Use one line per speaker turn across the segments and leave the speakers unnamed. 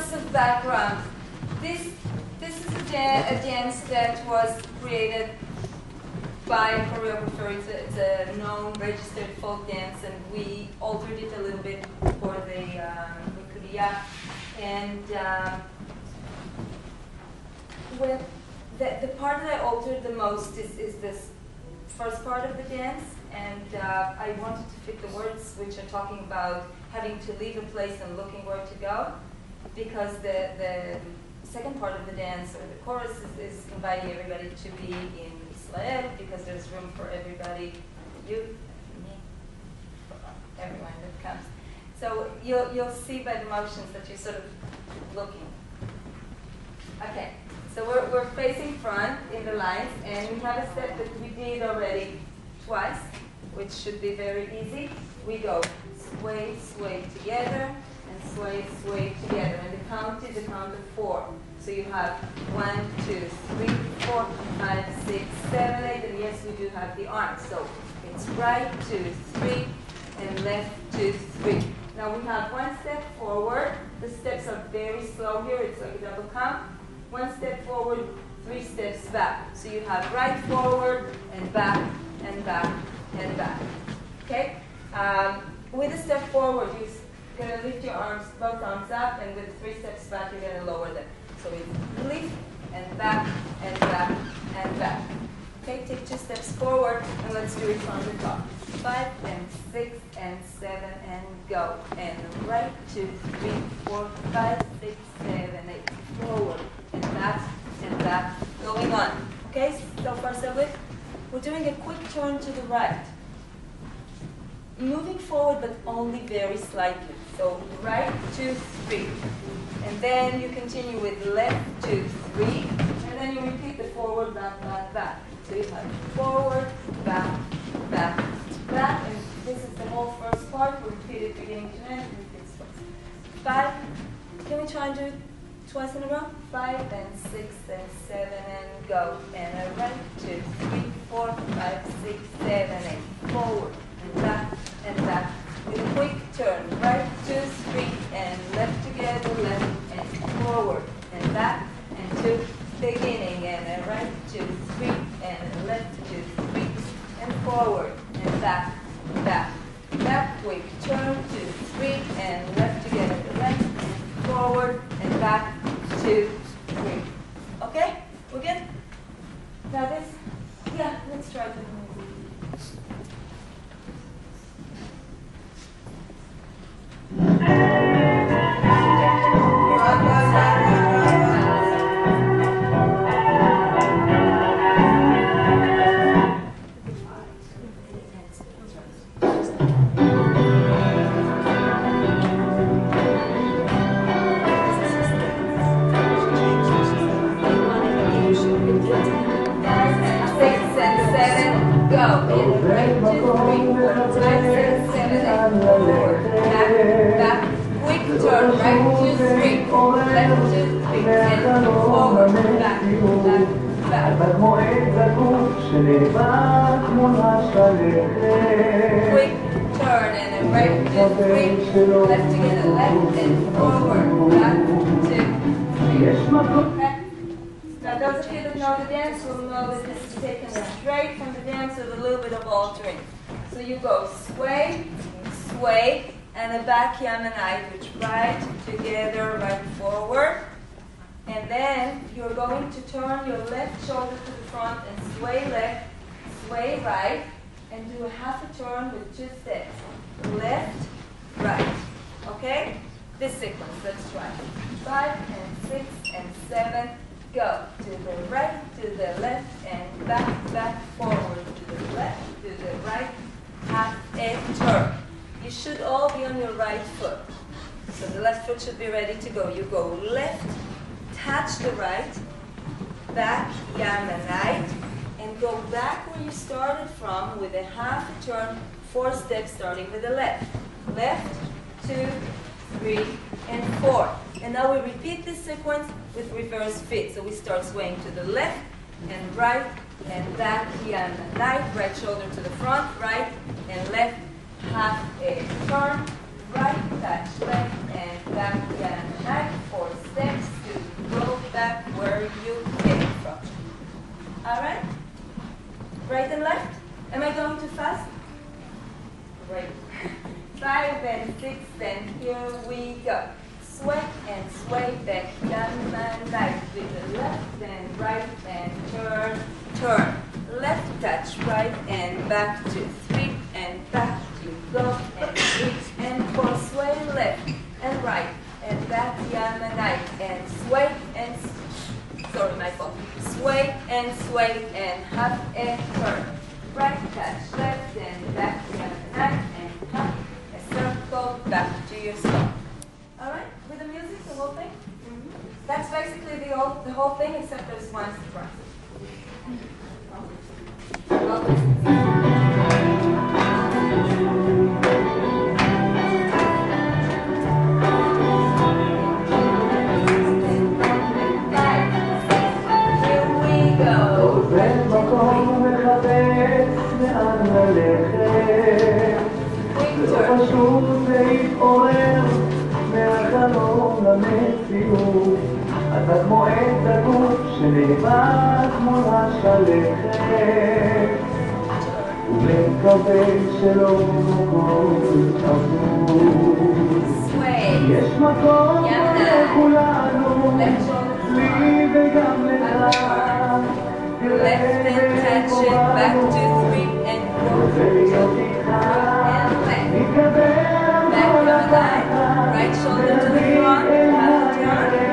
just a background. This is a dance that was created by a choreographer. It's a known registered folk dance, and we altered it a little bit for the Kuria. And when the part that I altered the most is this first part of the dance, and I wanted to fit the words which are talking about having to leave a place and looking where to go, because the second part of the dance, or the chorus, is inviting everybody to be in Israel, because there's room for everybody, you, me, everyone that comes. So you'll see by the motions that you're sort of looking. Okay, so we're facing front in the lines, and we have a step that we did already twice, which should be very easy. We go sway, sway together, and sway, sway together. And the count is a count of 4. So you have 1, 2, 3, 4, 5, 6, 7, 8, and yes, we do have the arms. So it's right, 2, 3, and left, 2, 3. Now we have 1 step forward. The steps are very slow here. It's like a double count. 1 step forward, 3 steps back. So you have right forward, and back, and back, and back. Okay? With a step forward, you're going to lift your arms, both arms up, and with 3 steps back, you're going to lower them. So it's lift, and back, and back, and back. Okay, take 2 steps forward, and let's do it from the top. 5, and 6, and 7, and go. And right, 2, 3, 4, 5, 6, 7, 8. Forward, and back, going on. Okay, so first of it, we're doing a quick turn to the right. Moving forward, but only very slightly. So right, 2, 3. And then you continue with left, 2, 3. And then you repeat the forward, back, back, back. So you have forward, back, back, back. And this is the whole first part. We repeat it beginning to end. Repeat twice. 5. Can we try and do it twice in a row? 5, and 6, and 7, and go. And a right, 2, 3, 4, 5, 6, 7, 8. Forward, and back, with a quick turn. Right, 2, 3, and left together, left, and forward, and back, and 2, beginning, and a right, 2, 3, and a left, 2, 3, and forward, and back, back. Back, quick turn, 2, 3, and left together, left, and forward, and back, 2, 3. Okay? We're good? Now this, yeah, let's try to move. Quick turn and a right, 2, 3, left together, left and forward, back, 2, 3. Okay. Now those of you that know the dance will know that this is taken straight from the dance with a little bit of altering. So you go sway, sway, and a back Yamanite, which right together, right forward. And then you're going to turn your left shoulder to the front and sway left, sway right, and do a half a turn with 2 steps. Left, right. Okay? This sequence, let's try. 5, and 6, and 7, go. To the right, to the left, and back, back, forward. To the left, to the right, half a turn. You should all be on your right foot. So the left foot should be ready to go. You go left, touch the right, back, Yamanite, and go back where you started from with a half a turn, 4 steps starting with the left. Left, 2, 3, and 4. And now we repeat this sequence with reverse fit. So we start swaying to the left and right and back, Yamanite, right shoulder to the front, right and left, half a turn, right, touch left and back, Yamanite, 4 sway back, Yamana night with the left and right and turn, turn. Left touch, right and back to 3 and back to go and 3 and 4. Sway left and right and back, Yamana and sway and sorry, my fault. Sway and half a turn. Right touch, left and back, Yamana and half a circle back to your stop. All right, with the music, the whole thing. That's basically the whole thing, except there's one surprise.
אתה כמו עץ הגוף שנאבק מול השלכת ומקווה שלא כל עבור יש מקום לכולנו לי וגם לך
Left and touch it back to 3 and 4. Back on line. Right shoulder to the front. Half turn.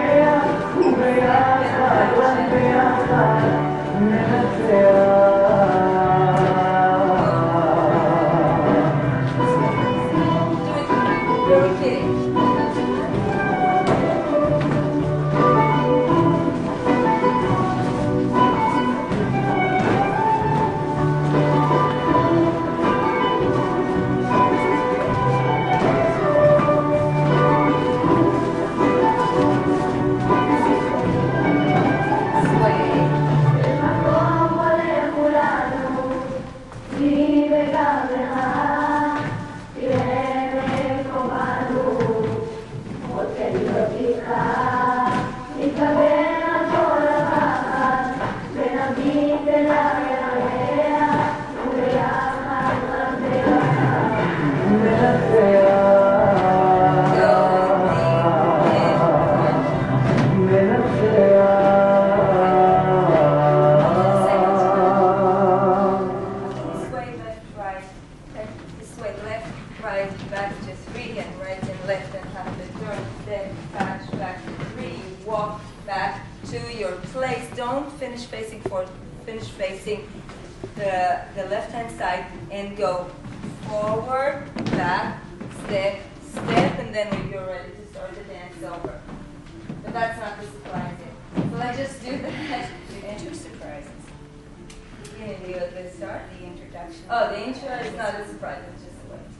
Finish facing the left-hand side and go forward, back, step, step, and then you're ready to start the dance over. But that's not the surprise yet. Will I just do that?
Two surprises.
You need to do the start?
The introduction.
Oh, the intro is not a surprise, it's just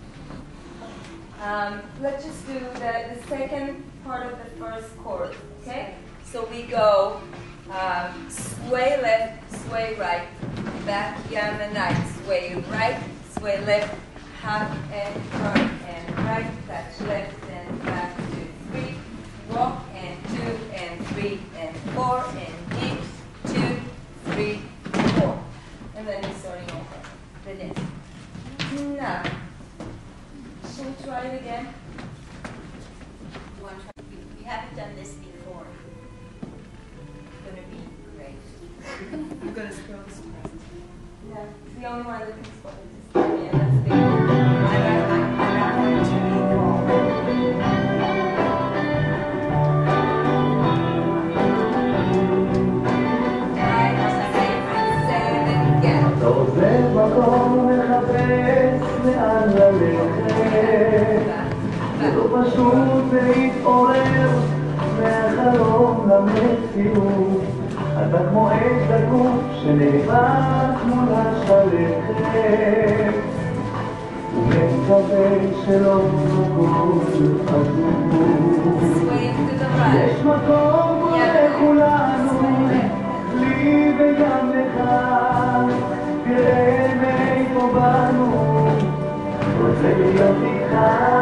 a way. Let's just do the second part of the first chord, okay? So we go sway left, sway right, back, Yamana, sway right, sway left, half and turn, and right, touch left and back to 3, walk and 2 and 3 and 4 and deep, 2, 3, 4. And then you're starting over the dance. Now, shall we try it again?
You want to try? We haven't done this before. Going to be great.
I'm going to scroll the surprises.
Yeah, it's the only one that can spot it. Yeah, that's the big one.
I got one to be called.
אתה עוזב מקום מחפש לאן ללכת זה לא פשוט להתעורר מהחלום למציאות אתה כמו עץ דקוף שנאבק מול השלכת ומקווה שלא כל עבור יש מקום לכולנו לי וגם לך תראה מאיפה באנו רוצה להיות איתך